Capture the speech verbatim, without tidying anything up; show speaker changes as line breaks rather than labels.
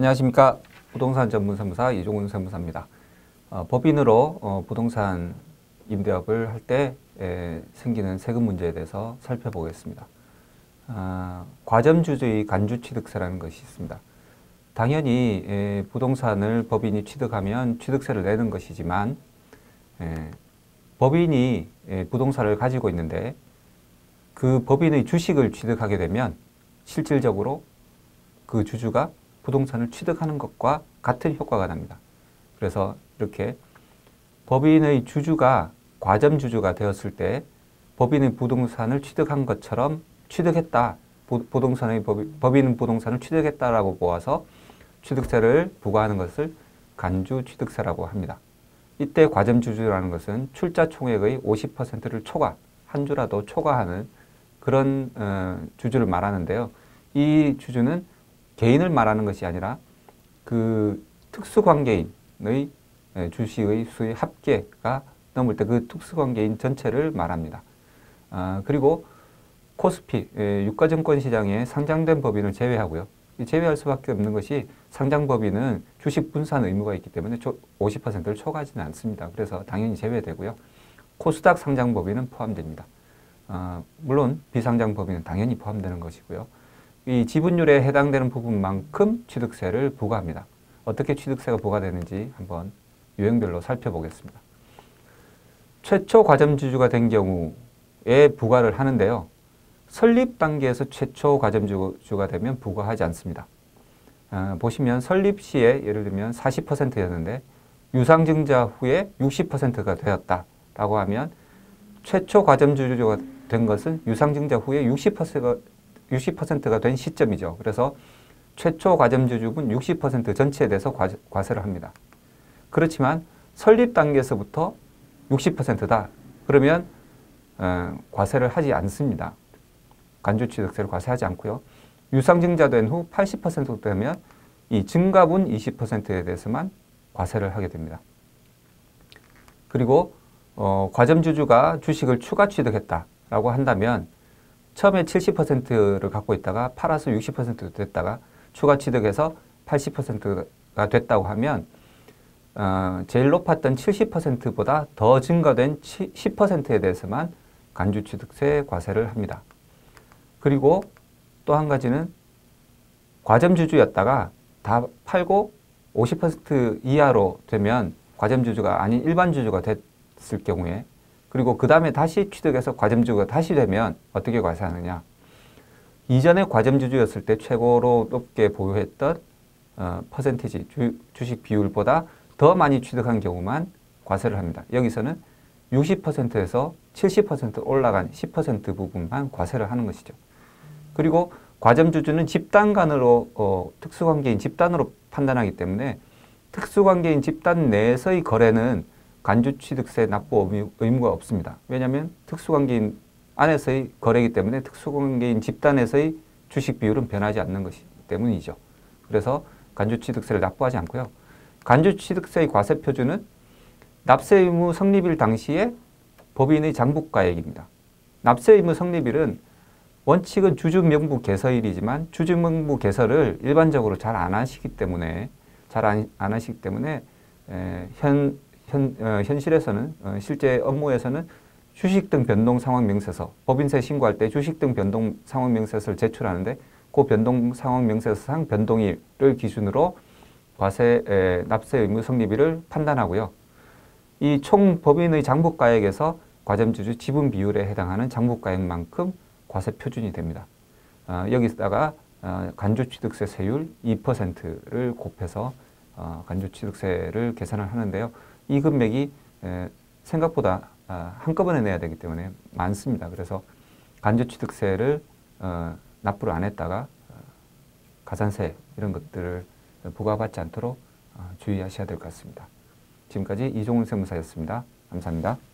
안녕하십니까. 부동산 전문 세무사 이종훈 세무사입니다. 어, 법인으로 어, 부동산 임대업을 할 때 생기는 세금 문제에 대해서 살펴보겠습니다. 어, 과점주주의 간주취득세라는 것이 있습니다. 당연히 에, 부동산을 법인이 취득하면 취득세를 내는 것이지만 에, 법인이 에, 부동산을 가지고 있는데 그 법인의 주식을 취득하게 되면 실질적으로 그 주주가 부동산을 취득하는 것과 같은 효과가 납니다. 그래서 이렇게 법인의 주주가 과점주주가 되었을 때 법인의 부동산을 취득한 것처럼 취득했다. 부동산의 법인 부동산을 취득했다라고 보아서 취득세를 부과하는 것을 간주취득세라고 합니다. 이때 과점주주라는 것은 출자 총액의 오십 퍼센트를 초과, 한 주라도 초과하는 그런 어, 주주를 말하는데요. 이 주주는 개인을 말하는 것이 아니라 그 특수관계인의 주식의 수의 합계가 넘을 때 그 특수관계인 전체를 말합니다. 아, 그리고 코스피, 유가증권 시장에 상장된 법인을 제외하고요. 제외할 수밖에 없는 것이 상장법인은 주식 분산 의무가 있기 때문에 오십 퍼센트를 초과하지는 않습니다. 그래서 당연히 제외되고요. 코스닥 상장법인은 포함됩니다. 아, 물론 비상장법인은 당연히 포함되는 것이고요. 이 지분율에 해당되는 부분만큼 취득세를 부과합니다. 어떻게 취득세가 부과되는지 한번 유형별로 살펴보겠습니다. 최초 과점주주가 된 경우에 부과를 하는데요. 설립 단계에서 최초 과점주주가 되면 부과하지 않습니다. 아, 보시면 설립 시에 예를 들면 사십 퍼센트였는데 유상증자 후에 육십 퍼센트가 되었다라고 하면 최초 과점주주가 된 것은 유상증자 후에 육십 퍼센트가 육십 퍼센트가 된 시점이죠. 그래서 최초 과점주주분 육십 퍼센트 전체에 대해서 과세를 합니다. 그렇지만 설립 단계에서부터 육십 퍼센트다. 그러면 어, 과세를 하지 않습니다. 간주취득세를 과세하지 않고요. 유상증자된 후 팔십 퍼센트 되면 이 증가분 이십 퍼센트에 대해서만 과세를 하게 됩니다. 그리고 어, 과점주주가 주식을 추가 취득했다라고 한다면 처음에 칠십 퍼센트를 갖고 있다가 팔아서 육십 퍼센트 됐다가 추가 취득해서 팔십 퍼센트가 됐다고 하면 어, 제일 높았던 칠십 퍼센트보다 더 증가된 십 퍼센트에 대해서만 간주취득세 과세를 합니다. 그리고 또 한 가지는 과점주주였다가 다 팔고 오십 퍼센트 이하로 되면 과점주주가 아닌 일반주주가 됐을 경우에 그리고 그 다음에 다시 취득해서 과점주주가 다시 되면 어떻게 과세하느냐. 이전에 과점주주였을 때 최고로 높게 보유했던 어, 퍼센티지, 주, 주식 비율보다 더 많이 취득한 경우만 과세를 합니다. 여기서는 육십 퍼센트에서 칠십 퍼센트 올라간 십 퍼센트 부분만 과세를 하는 것이죠. 그리고 과점주주는 집단 간으로 어, 특수관계인 집단으로 판단하기 때문에 특수관계인 집단 내에서의 거래는 간주취득세 납부 의무가 없습니다. 왜냐하면 특수관계인 안에서의 거래이기 때문에 특수관계인 집단에서의 주식 비율은 변하지 않는 것이기 때문이죠. 그래서 간주취득세를 납부하지 않고요. 간주취득세의 과세 표준은 납세 의무 성립일 당시에 법인의 장부가액입니다. 납세 의무 성립일은 원칙은 주주 명부 개서일이지만 주주 명부 개서를 일반적으로 잘 안 하시기 때문에 잘 안 안 하시기 때문에 에, 현 현, 어, 현실에서는 어, 실제 업무에서는 주식 등 변동 상황 명세서, 법인세 신고할 때 주식 등 변동 상황 명세서를 제출하는데 그 변동 상황 명세서상 변동일을 기준으로 과세 에, 납세 의무 성립일을 판단하고요. 이 총 법인의 장부가액에서 과점주주 지분 비율에 해당하는 장부가액만큼 과세 표준이 됩니다. 어, 여기다가 어, 간주취득세 세율 이 퍼센트를 곱해서 어, 간주취득세를 계산을 하는데요. 이 금액이 에, 생각보다 아, 한꺼번에 내야 되기 때문에 많습니다. 그래서 간주취득세를 어, 납부를 안 했다가 어, 가산세 이런 것들을 부과받지 않도록 어, 주의하셔야 될 것 같습니다. 지금까지 이종훈 세무사였습니다. 감사합니다.